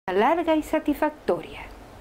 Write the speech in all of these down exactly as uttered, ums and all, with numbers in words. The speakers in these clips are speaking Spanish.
larga y satisfactoria.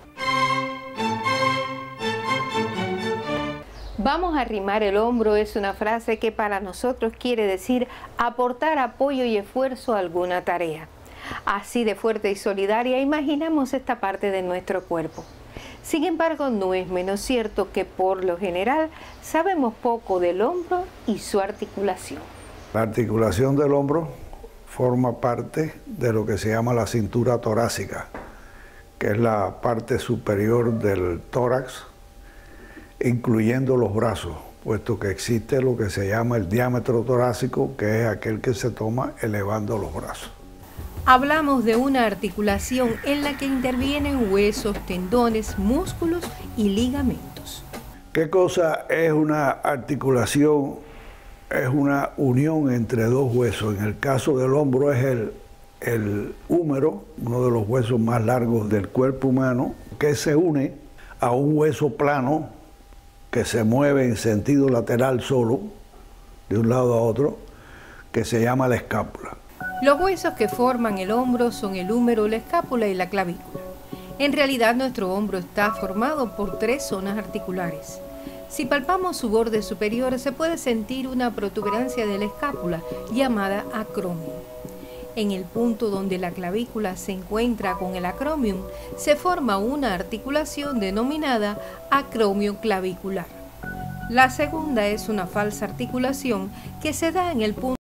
Vamos a arrimar el hombro es una frase que para nosotros quiere decir aportar apoyo y esfuerzo a alguna tarea. Así de fuerte y solidaria imaginamos esta parte de nuestro cuerpo. Sin embargo, no es menos cierto que por lo general sabemos poco del hombro y su articulación. La articulación del hombro forma parte de lo que se llama la cintura torácica, que es la parte superior del tórax, incluyendo los brazos, puesto que existe lo que se llama el diámetro torácico, que es aquel que se toma elevando los brazos. Hablamos de una articulación en la que intervienen huesos, tendones, músculos y ligamentos. ¿Qué cosa es una articulación? Es una unión entre dos huesos. En el caso del hombro es el, el húmero, uno de los huesos más largos del cuerpo humano, que se une a un hueso plano que se mueve en sentido lateral solo, de un lado a otro, que se llama la escápula. Los huesos que forman el hombro son el húmero, la escápula y la clavícula. En realidad nuestro hombro está formado por tres zonas articulares. Si palpamos su borde superior se puede sentir una protuberancia de la escápula llamada acromion. En el punto donde la clavícula se encuentra con el acromion se forma una articulación denominada acromio clavicular. La segunda es una falsa articulación que se da en el punto